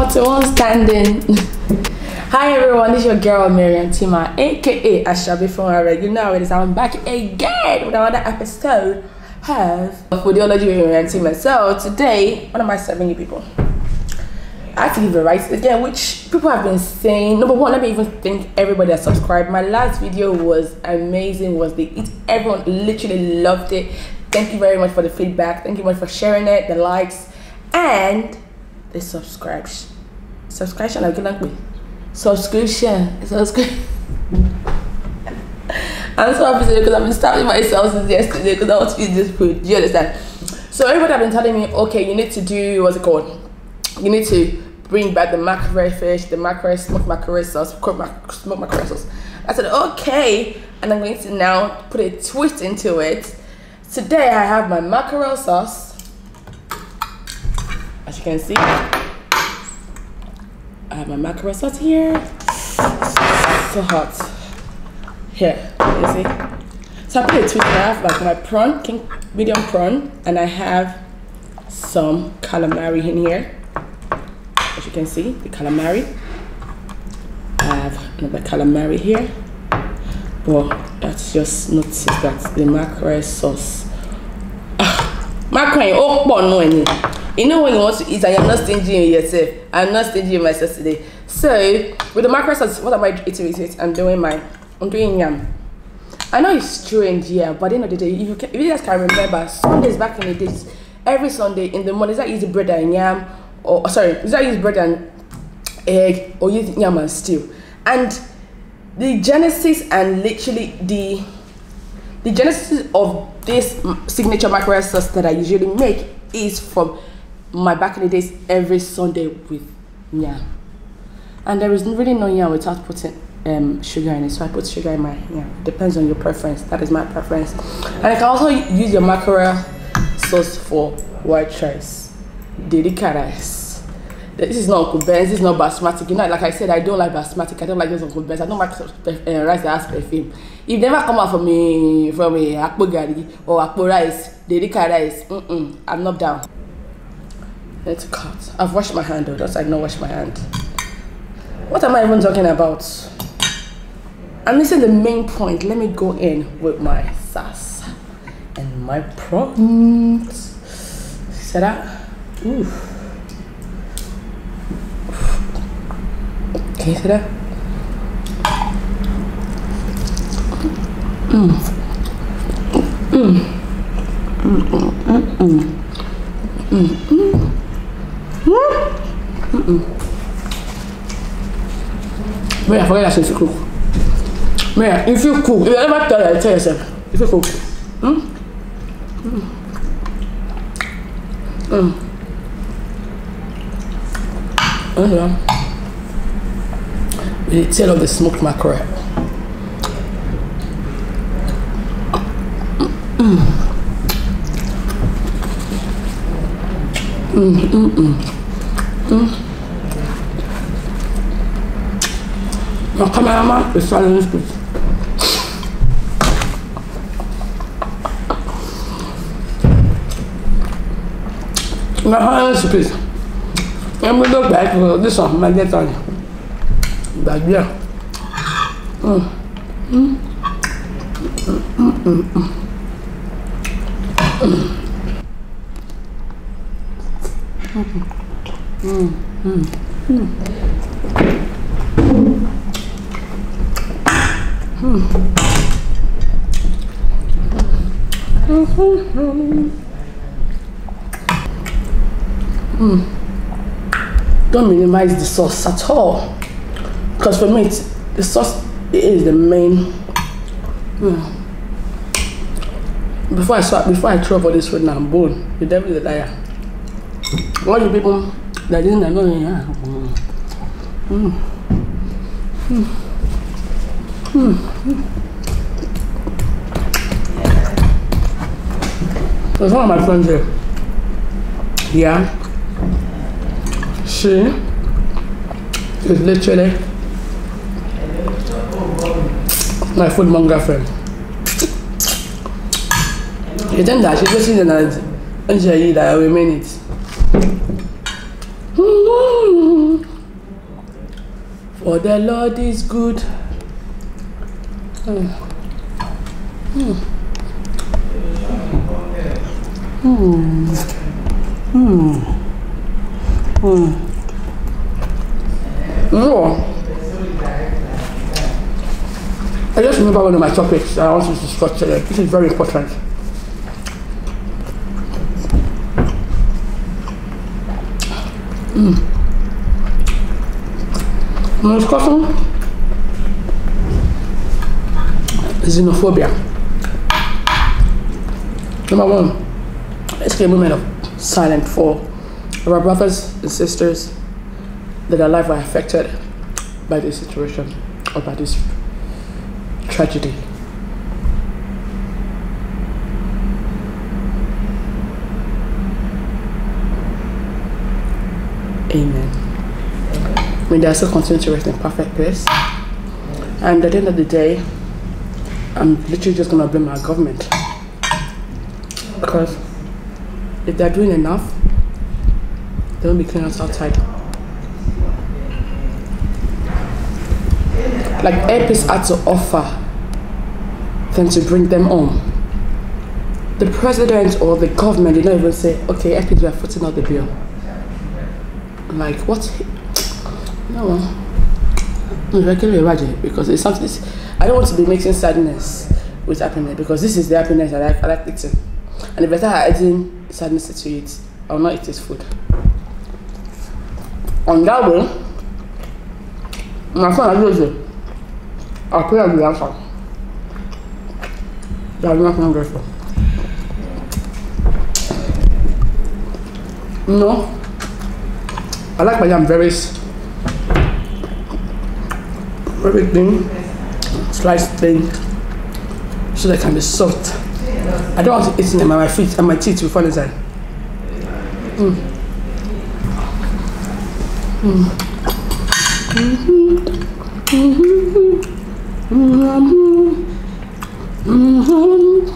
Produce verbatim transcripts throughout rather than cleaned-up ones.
forty-one standing. Hi everyone, this is your girl Marian Tima, aka Ashabi from Areg. You know it is. I'm back again with another episode of Foodiology with Marian Tima. So today, what am I serving you people? I have to give a rice again, which people have been saying. Number one, let me even thank everybody that subscribed. My last video was amazing. Was the it? Everyone literally loved it. Thank you very much for the feedback. Thank you very much for sharing it, the likes, and the subscription. Subscription, I can't be. Subscription, subscription. I'm so happy because I've been starving myself since yesterday because I want to eat this food. Do you understand? So everybody have been telling me, okay, you need to do what's it called? You need to bring back the mackerel fish, the mackerel, smoked mackerel sauce, smoked mackerel sauce. I said, okay, and I'm going to now put a twist into it. Today I have my mackerel sauce. As you can see, I have my mackerel sauce here. So hot. Here, you see? So I put a twist. I have like my prawn, king medium prawn, and I have some calamari in here. As you can see, the calamari. I have another calamari here. But that's just notice that the mackerel sauce. Ah, mackerel, oh, no, any. You know when you want to eat and you're not stingy in yourself. I'm not stingy in myself today. So with the mackerel sauce, what am I eating with it? I'm doing my, I'm doing yam. I know it's strange, yeah, but at the end of the day, if you, can, if you guys can remember, Sundays back in the days, every Sunday in the morning, is that use bread and yam, or sorry, is that use bread and egg, or use yam and stew? And the genesis and literally the the genesis of this signature mackerel sauce that I usually make is from my back in the days every Sunday with yam. And there is really no yam without putting um, sugar in it, so I put sugar in my yam. Depends on your preference. That is my preference. And I can also use your mackerel sauce for white rice, dedica rice. This is not Uncle Ben's, this is not basmati. You know, like I said, I don't like basmati. I don't like those Uncle Ben's. I don't like uh, rice that has perfume. If never come out from me from a akpo gari or akpo rice, dedica rice, mm -mm, I'm not down. Let's cut. I've washed my hand though. Don't I not wash my hand? What am I even talking about? I'm missing the main point. Let me go in with my sauce and my prawns. See that? Ooh. Can you see that? Mm. Mm. Mm. Mm. Mm. Mm. Mm. Mm. Mm. Maya, forget that she's cook. Maya, if you cook, if you ever tell her, tell yourself, if you cook. Mm? Mm. Mm. Oh yeah. The tail of the smoked mackerel. Mm. Mm, mm, mm. Mm. Now come on, Mama, it's starting this piece. Now how is this piece? And we look back, well, this one might get on you. But yeah. Mm. Mm. Mm, mm, mm, mm. Mm. Mm. Mm. Mm. Mm. Mm. Mm. Don't minimize the sauce at all. Because for me, it's, the sauce is the main. Mm. Before I swap, before I throw up all this food now, I'm born. The devil is a liar. All you people that didn't know, yeah. Mm. Mm. Mm. Mm. There's one of my friends here. Yeah. She is literally my food monger friend. You think that she's listening and she that I will mean it. Mm-hmm. For the Lord is good. Mm. Mm. Mm. Mm. Mm. No. I just remember one of my topics I want to discuss today. This is very important. Mm. I'm discussing xenophobia. Number one, let's get a moment of silence for our brothers and sisters that are alive or affected by this situation or by this tragedy. Amen. May they also continue to rest in perfect peace. And at the end of the day, I'm literally just gonna blame our government, because if they're doing enough, they won't be cleaning us outside. Like Airpeace had to offer them to bring them home. The president or the government did not even say, okay, Airpeace, we are footing out the bill. Like, what? No. Because it's something, I don't want to be mixing sadness with happiness, because this is the happiness I like, I like eating. And if I start adding sadness to it, I will not eat this food. On that way, my son, I do it. I'll put on the answer. That's not ungrateful. No. I like my yam very, very thin, sliced thin, so they can be soft. I don't want to eat them on my feet and my teeth before the time. Mm. Mm. Mm-hmm. Mm-hmm. Mm-hmm. Mm-hmm.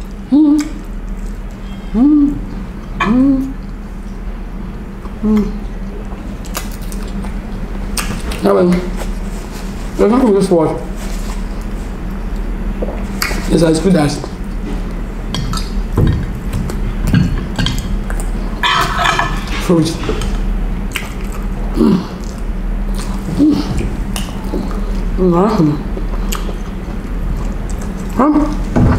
Mm-hmm. Mm-hmm. Mm-hmm. Now then, there's nothing this word is as good as fruit. Mm. Mm. Mm. Huh?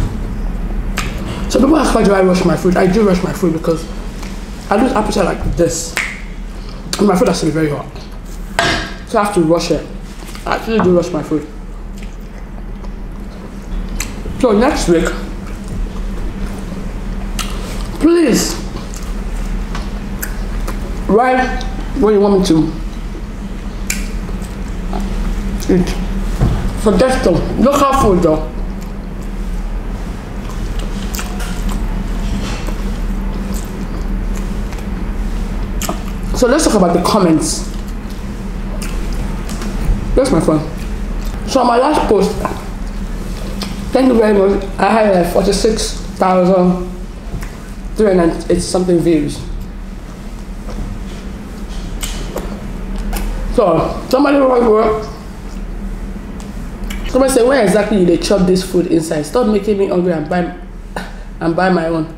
So people ask, why do I rush my food? I do rush my food because I lose appetite like this, and my food has to be very hot. So I have to rush it. I actually do rush my food. So next week, please write what you want me to eat. Suggestion, local food though. So let's talk about the comments. That's my phone. So on my last post, thank you very much. I had like forty-six thousand three hundred eighty something views. So somebody wrote, somebody said, where exactly did they chop this food inside? Stop making me hungry and buy and buy my own.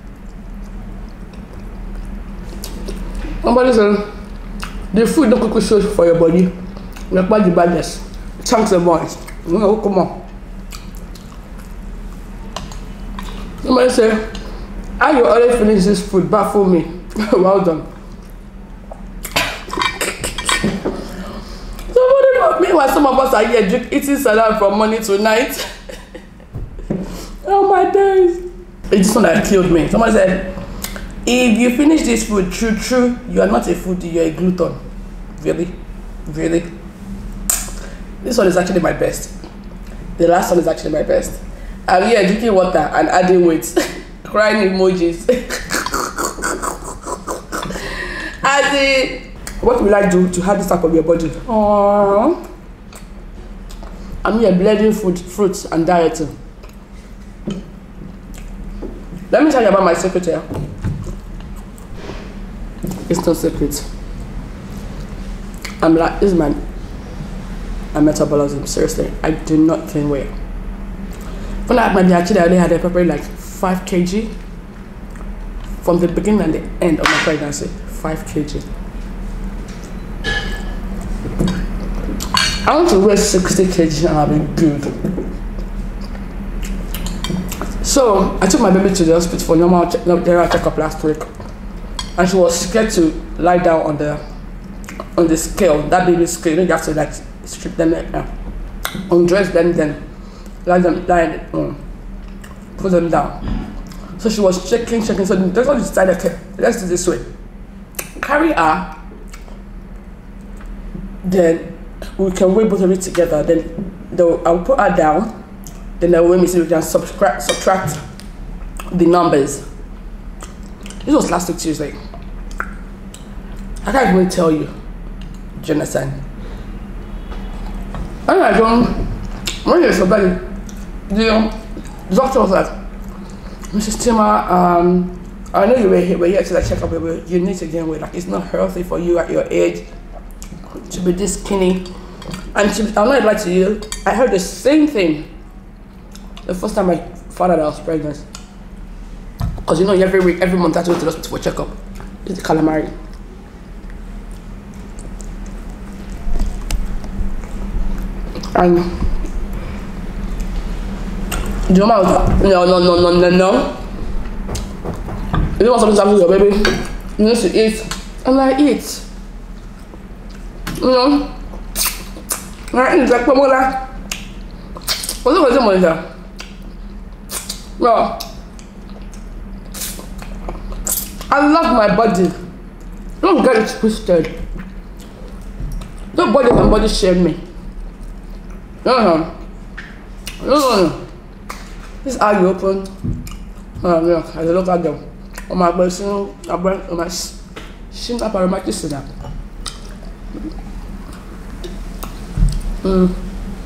Somebody said, the food don't cook so for your body. Like body badness. Chunks of boys. No, come on. Somebody say, how you always finish this food? Baffle me. Well done. Somebody got me while some of us are here drink, eating salad from morning to night. Oh my days. It's just one that killed me. Somebody said, if you finish this food, true, true, you are not a foodie, you are a glutton. Really? Really? This one is actually my best. The last one is actually my best. I'm here drinking water and adding weight. Crying emojis. As in, what will I do to have this type of your body? Aww. I'm here blending food, fruits and dieting. Let me tell you about my secret here. It's no secret. I'm like, this is my and metabolism. Seriously, I do not gain weight. When I had my actually I only had a probably like five kilograms from the beginning and the end of my pregnancy. Five kilograms. I want to weigh sixty kilograms and I'll be good. So I took my baby to the hospital for normal general checkup last week, and she was scared to lie down on the on the scale, that baby scale. You know, you have to like strip them, uh, undress them, then lie them, lie, um, put them down. So she was checking, checking. So the doctor decided, okay, let's do this way. Carry her, then we can weigh both of it together. Then I'll put her down. Then they'll weigh me so we can subtract subtract the numbers. This was last week Tuesday. I can't even tell you. Do you understand? And I don't, when you're so bad, the doctor was like, Missus Tima, um, I know you were here, but you actually like check up, but you need to gain weight. Like, it's not healthy for you at your age to be this skinny. And to, I'm not lying to you, I heard the same thing the first time I found out I was pregnant. Because you know, every week, every month I have to go to the hospital for checkup. It's the calamari. And do you know, no, no, no, no, no, no. You don't want something to happen to your baby, you need to eat. And I eat. You know? I eat like Pamola. What's the money there? No. I love my body. Don't get it twisted. Don't body and body shame me. No, no. No, no, no. This is how you open. Oh, look, I look at them. Oh, my person, oh, my shin up and my kiss to them. Mm.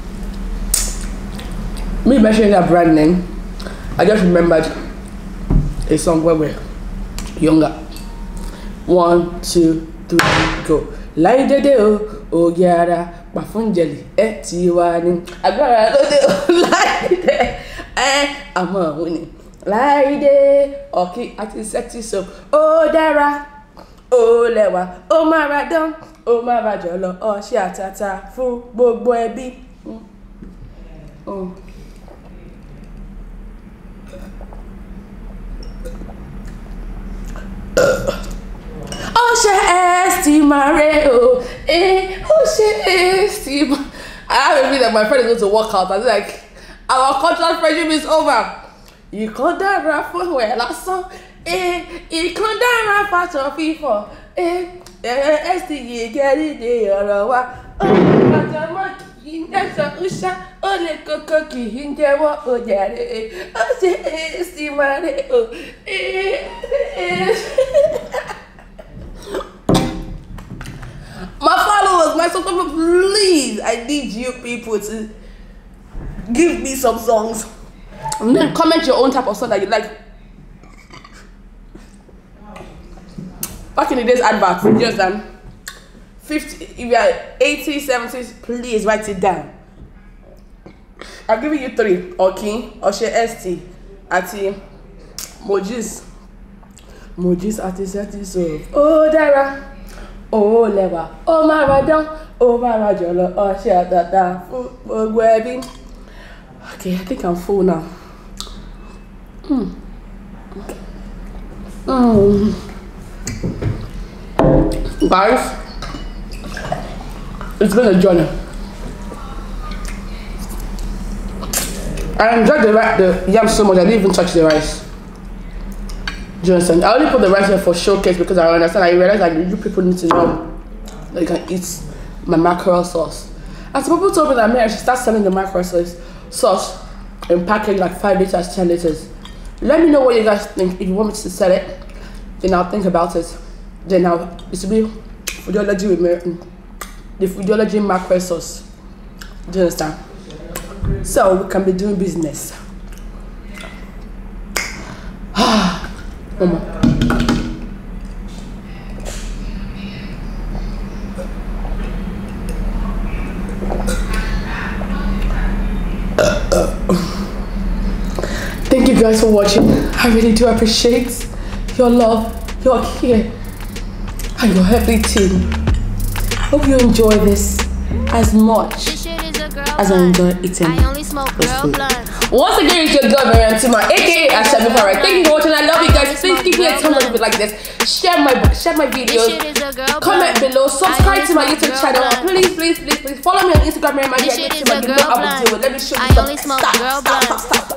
Me mentioning that brand name, I just remembered a song where we're younger. One, two, three, go. Lai de de o, o gyara, pafunjeli, eh tiwani. Agbára lo de o, lai de, eh àmọ́ wini. Lai de, oki ati sexy so, o dára, o lẹ́wà, o máa dán, o máa jọ̀lọ̀, o ṣe àtàtà fún gbogbo ẹbí. Oh. Oh, she estima reo, eh? Oh, she estima. I have a feeling that my friend is going to walk out. I was like, our cultural friendship is over. You can't dara for where last song, eh? You can't dara for your FIFA, eh? Eh, esti ye get it there, oh, my Indexa usha ole koko ki hinjewo ojare ose estimare o my followers, my subscribers, please, I need you people to give me some songs and then comment your own type of song that you like. Back in the days adverts, you understand? fifty, if you are eighty, seventies, please write it down. I'm giving you three. Oki, Oshe S T, Ati, Mojis. Mojis Ati Seti so. Oh Dara, oh Lewa, oh Maradan, oh Marajolo, Oshe Atata, oh Webbing. Okay, I think I'm full now. Mm. Mm. Guys, it's been a journey. I enjoyed the, the yam so much, I didn't even touch the rice. Do you understand? I only put the rice here for showcase because I understand. I realized that you people need to know that you can eat my mackerel sauce. And some people told me that maybe I should start selling the mackerel sauce, sauce in package like five liters, ten liters. Let me know what you guys think. If you want me to sell it, then I'll think about it. Then I'll, it will be Foodology with me. The Foodology mackerel sauce. Do you understand? So we can be doing business. Mama. guys for watching. I really do appreciate your love, your care, and your everything. Hope you enjoy this as much as I enjoy eating this food. Once again, it's your girl Mariam Tima, aka Ashabi Farah. Thank you for watching. I love you guys. Please give me a thumbs up if you like this. Share my share my videos. Comment below. Subscribe to my YouTube channel. Please, please, please, please follow me on Instagram. Mariam Tima. You know I will do it. Let me show you something. Stop, stop, stop, stop.